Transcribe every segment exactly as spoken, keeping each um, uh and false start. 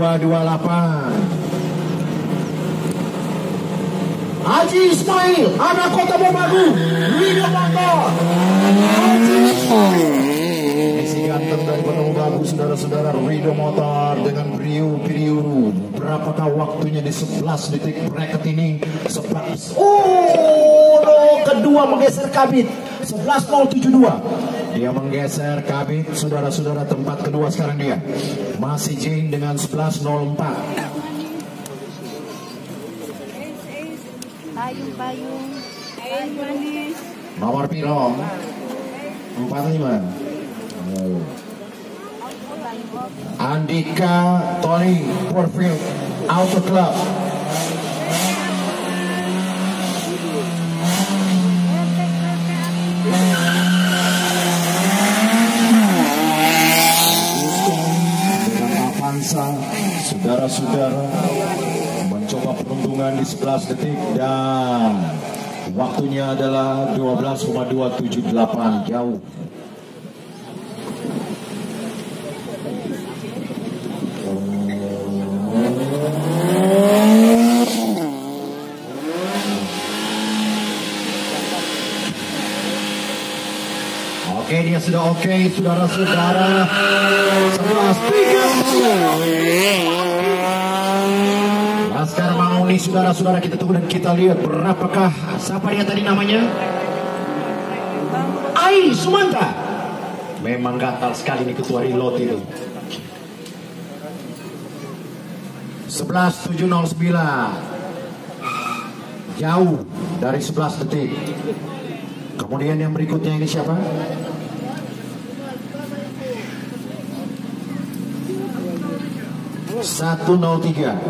dua dua delapan. Haji Ismail, anak Kota Bobagu, Rido Motor. Haji Ismail. Isi ganteng dari Kota Bobagu, saudara-saudara, Rido Motor dengan Brio Piriuru. Berapakah waktunya di sebelas detik bracket ini? sebelas. Oh, no, kedua menggeser Kabit. sebelas nol tujuh dua. Dia menggeser Kabit, saudara-saudara, tempat kedua sekarang dia. Masih Jane dengan sebelas nol empat. Payung-payung, air manis. Nomor piro? empat lima. Oh. Andika Tony Porfield Auto Club. Dengan Avanza, saudara-saudara, mencoba peruntungan di sebelas detik dan waktunya adalah dua belas koma dua tujuh delapan, jauh. Oke, dia sudah oke, saudara-saudara. sebelas tiga. Laskar Manguni, saudara-saudara, kita tunggu dan kita lihat berapakah, siapa dia tadi namanya? Ai Sumanta. Memang gatal sekali nih ketua reload itu. sebelas tujuh nol sembilan. Jauh dari sebelas detik. Kemudian yang berikutnya ini siapa? satu nol tiga.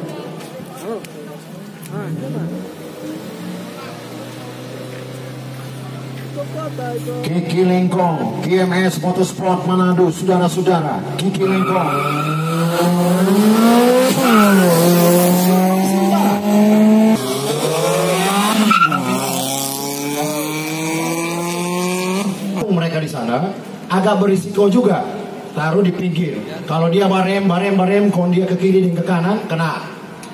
Kiki Lengkong, K M S Motorsport Manado, saudara-saudara. Kiki Lengkong. Mereka di sana agak berisiko juga. Taruh di pinggir. Kalau dia barem, barem, barem, kalau dia ke kiri dan ke kanan, kena.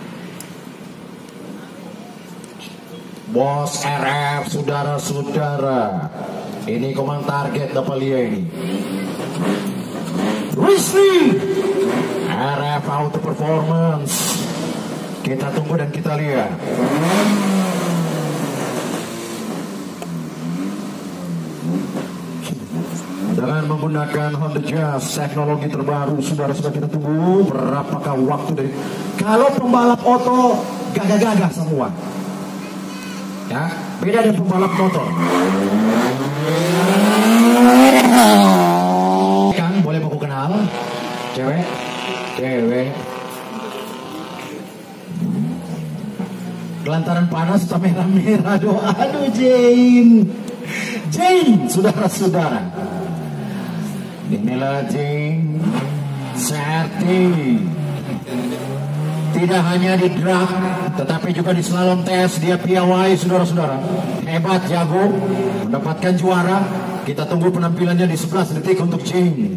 Bos R F, saudara-saudara. Ini komand target dapat lihat ini. Rizky R F Auto Performance. Kita tunggu dan kita lihat. Dengan menggunakan Honda Jazz teknologi terbaru, saudara-saudara, kita tunggu berapakah waktu dari. Kalau pembalap oto gagah-gagah semua, ya beda dengan pembalap motor. Kang, boleh aku kenal? Cewek, cewek. Kelantaran panas atau merah-merah, aduh, aduh Jane, Jane, saudara-saudara. Inilah Jane Serti. Tidak hanya di drag, tetapi juga di slalom tes dia piawai, saudara-saudara. Hebat, jago, mendapatkan juara. Kita tunggu penampilannya di sebelas detik untuk Jane.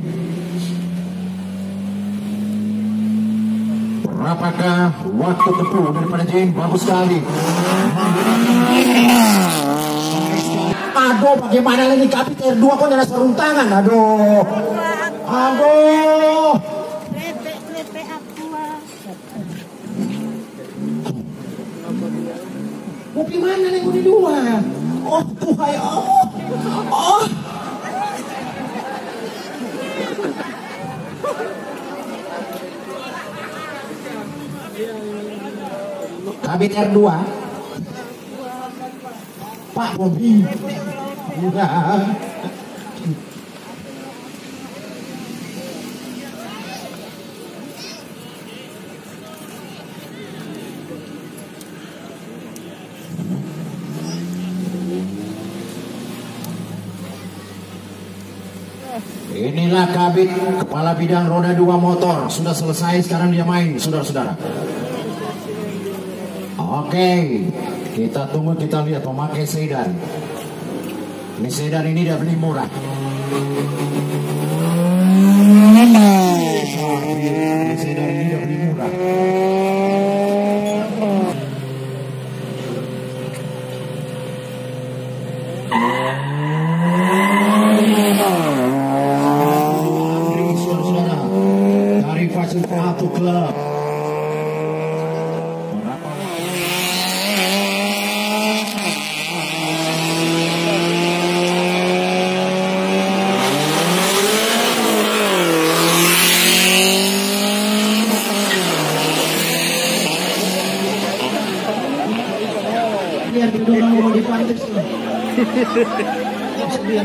Berapakah waktu tempuh daripada Jane? Bagus sekali. Aduh, bagaimana lagi Kapit R dua kok ada sarung tangan, aduh. Aduh. Lepe-lepe aqua. Kopi mana nih di dua? Oh, Tuhan, oh. Oh. Kapit R dua. Pak Bobi. Udah. Inilah Kabit, kepala bidang roda dua motor. Sudah selesai, sekarang dia main, saudara-saudara. Oke, kita tunggu, kita lihat pemakai sedan. Ini sedan ini dia beli murah. Biasanya dari tidak lebih murah. Saudara-saudara dari Fasilitas Auto Club. Biar didorong mau dipantik tuh. Sekalian.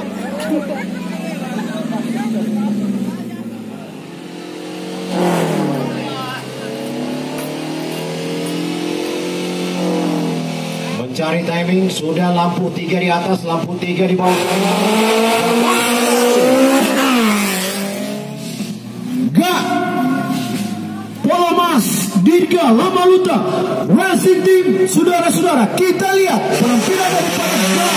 Mencari timing, sudah lampu tiga di atas, lampu tiga di bawah. Gak Polomas Dirga Lamaluta Racing Team. Saudara-saudara, kita lihat penampilan daripada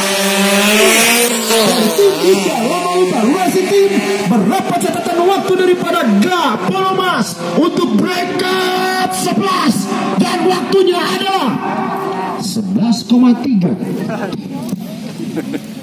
tim Dirga Lamaluta Racing Team. Berapa catatan waktu daripada Gak Polomas untuk bracket sebelas, dan waktunya adalah sebelas koma tiga.